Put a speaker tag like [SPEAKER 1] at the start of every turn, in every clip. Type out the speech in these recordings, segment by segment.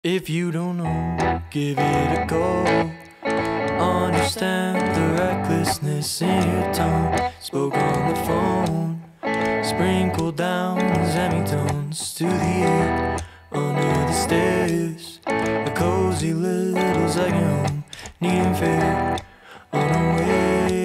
[SPEAKER 1] If you don't know, give it a go. Understand the recklessness in your tone. Spoke on the phone, sprinkled down semitones to the air. Under the stairs, a cozy little second home, needing fair on a way.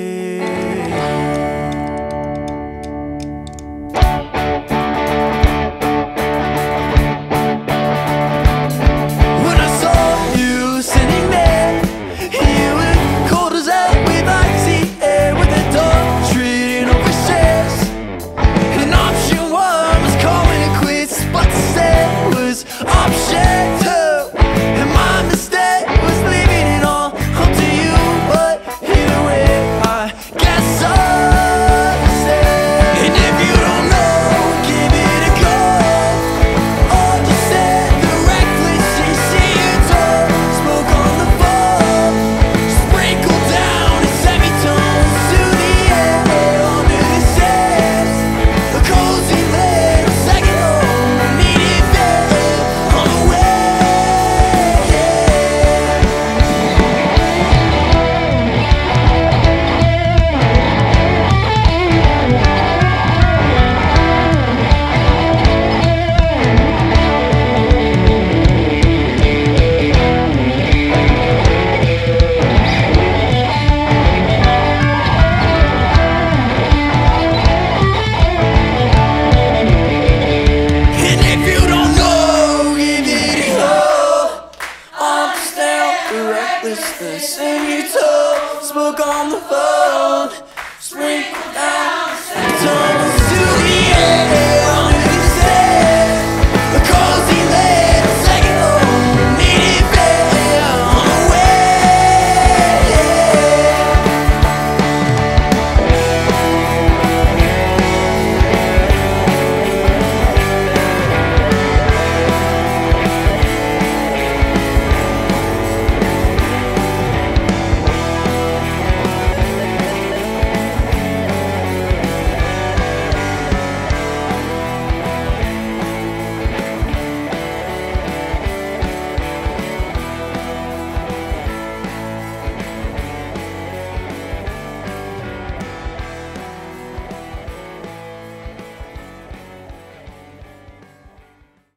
[SPEAKER 1] Option two, and my mistake was leaving it all up to you. But either way, I guess I'll stay. And if you don't know, give it a go. Understand the reckless in your tone. Spoke on the phone, sprinkled down in semitones to the air. Under the stairs, a cozy little second home, needed better. Recklessness in your toe. Spoke on the phone, sprinkled down.